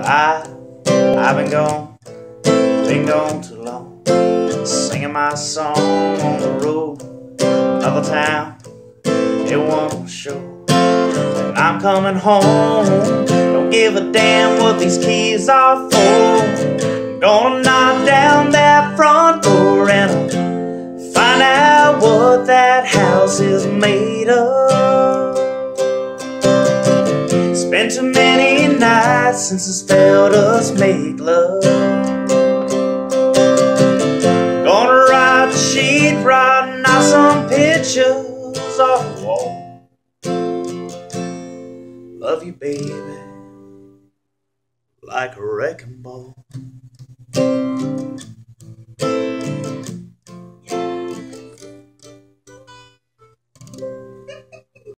I've been gone too long, singing my song on the road. Another town, it won't show, and I'm coming home. Don't give a damn what these keys are for. I'm gonna knock down that front door and find out what that house is made of. It's been too many nights since it's felt us make love. Gonna write the sheet, writing out some pictures off the wall. Love you, baby, like a wrecking ball.